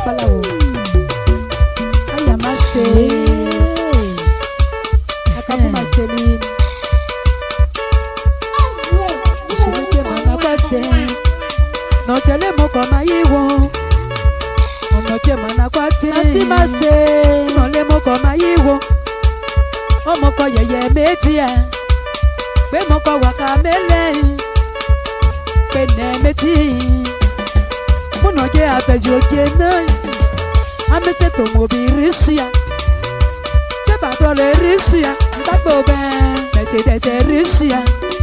palawo. Aya mashe. Akamu maselin. Shirike mana kwate. No tele moko mayiwo. Ono che mana kwate. Ati mase. No le moko mayiwo. Omoko yeye metia. Pe moko waka mele. Pe ne meti. Muno je abejo kena. Amese to mobirisia. Se ba to le risia. Ndagbo be. Mese risia.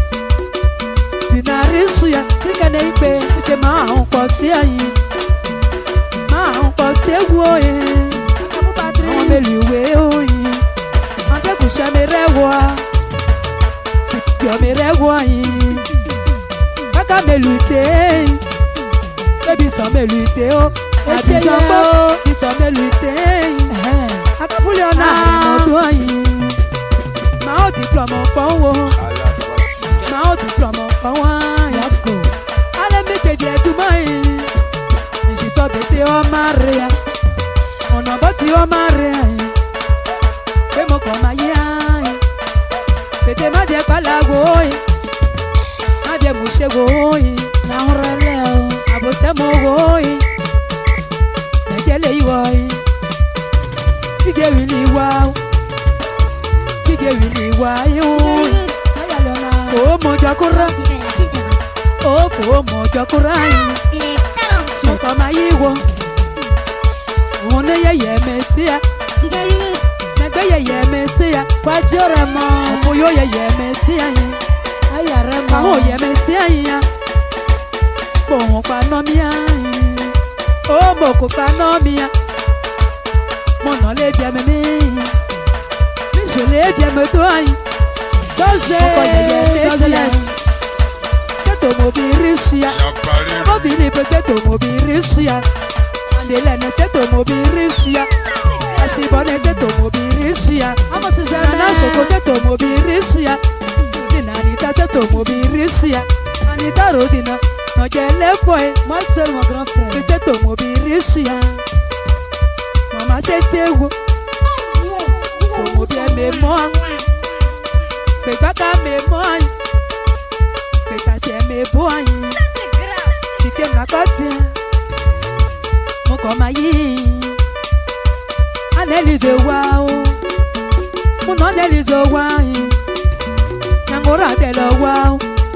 Dina risia. Tika ne ipe. Se ma on ko si ayin. Ma on ko se wo e. Akamu patri. Mo meliwe oyin. Ante ku se me rewo. Yo me rewo yin. Kaka me lutter. Baby so me lutter o. Ati jombo. Bi so me lutter. Akafuli ona mo do yin. Ma o diploma pon wo. Ma o diploma pon wa yako. Ale me ke die tu mai. Ni so be te o maria. Ona bo ti o maria. Be mo ko ma ya. Bete ma de palago. Ma de musego. Na horele. Abo se mo wo. Ekele iwo. Tige wili wa. Tige wili wa yo. Ayalona. O mo jakura. O mo jakura. Mo kama iwo. One ye mesia. Nebe ye mesia. Kwa jore mo. Mo yo ye mesia. Ayare mo. Mo ye mesia. Bon pa no mia. O mo ko pa no mia. Mo no le bien me. Mi je le bien me toi. Doze. Ko ye doze. Keto mo birisia. Mo bili peut-être mo birisia. Andele ne keto mo birisia. Asibone keto mo birisia. Amo se na so ko keto mo birisia. Dinani ta keto mo birisia. Anita rodina. No jele boy, moi seul mon grand frère. Peut-être au mobirisia. Maman c'est où? Au bien mémoire. Fais pas ta mémoire. Fais ta tienne mes boys. Tu t'aimes la côte. Mon comaï. Analyse wow. Mon analyse wow. Nangora de la wow.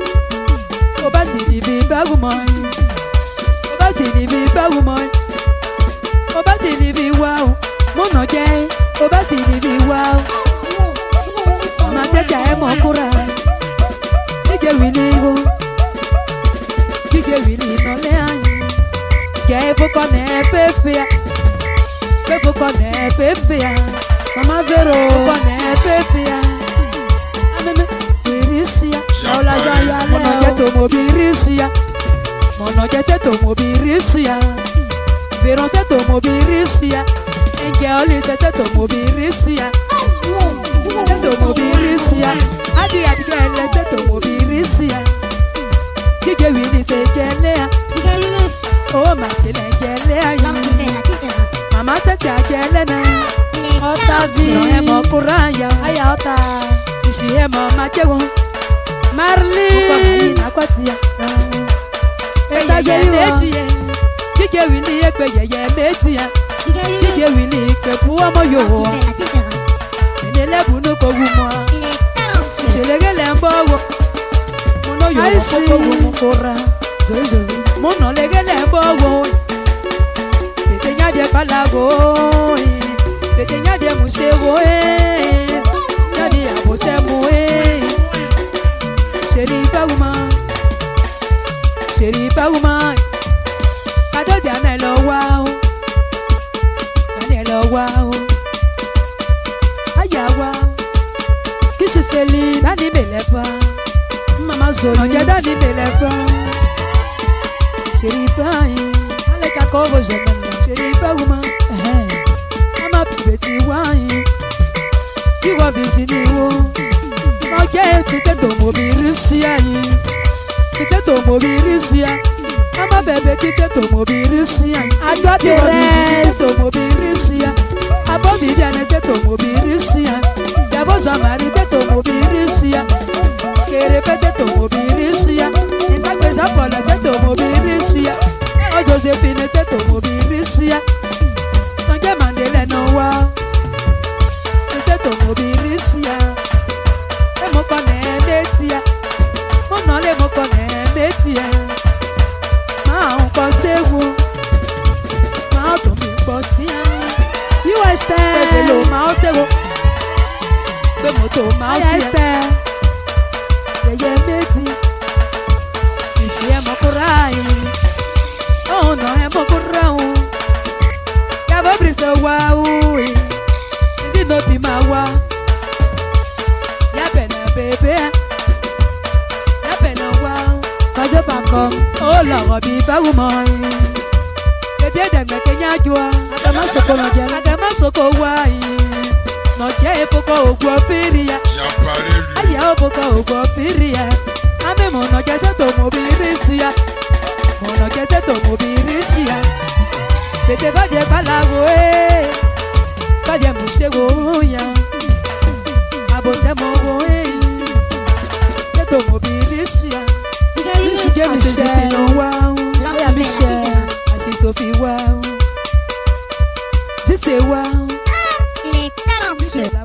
Oba si ni bi ba woman. Oba si ni bi ba woman. Oba si ni bi wow. Mo no je. Oba si ni bi wow. Ma tete e mo kura. Ige wili go. Ige wili no le an. Je fo ko ne pepe. Je fo ko ne pepe. Mama zero ko ne pepe. Ameme wirisia. Ola jaya le. Mono jeto mobirisia. Mono jeto mobirisia. Veron jeto mobirisia. Enge oli jeto mobirisia. Jeto mobirisia. Adi adgele jeto mobirisia. Kike wini se gelea. Oh ma se le gelea. Mama se te gelena. Ota vi. No emo kuraya. Aya ota. Ishi emo machewo. Marley akwatia. Eda ye metia. Kike wini ekpe ye metia. Kike wini ekpe puwa mo yo. Enele bunu ko gumo. Selegele mbowo. Mono yo ko gumo kora. Mono legele mbowo. Betenya de palago. Betenya de musego. Nadi abosemo. Sherifa woman, Kado Diana lo wow, Diana lo wow, Aya wow, Kiss Seli, Dani Belefa, Mama Zolo, Dani Belefa, Sherifa, Aleka Kobo Zemana, Sherifa woman, Mama Pibeti wine, you are busy, okay, Piteto Mobirisia, Piteto Mobirisia. ama bebe kite to mobirisia ajo de re to mobirisia abo bibiane te to mobirisia yabo zamari te to mobirisia kere pete to mobirisia inapeza pole te to mobirisia o Josephine te to mobirisia Sange Mandela no wa te to mobirisia e mo kone metia mo no le mo kone metia Consegue, mal tô me botinha. E o Esther, pelo mal cego, como tô mal Esther, e é meti, bicho é mocorai, oh não é mocorão, já vou brisa uau, de noite maua, já pena bebê, já pena uau. Fazer pancom, oh la robi ba woman. Bébé d'engbe Kenya joa, adama soko no jela, adama soko wai. No je poko ogwo firia. Aya poko ogwo firia. Ame mo no je to mobirisia. Mo no je to mobirisia. Bébé ba je balago e. Ba je musego ya. Abote mo go e. To mobirisia. Michelle, wow, la Michelle, I see Sophie, wow, just say wow,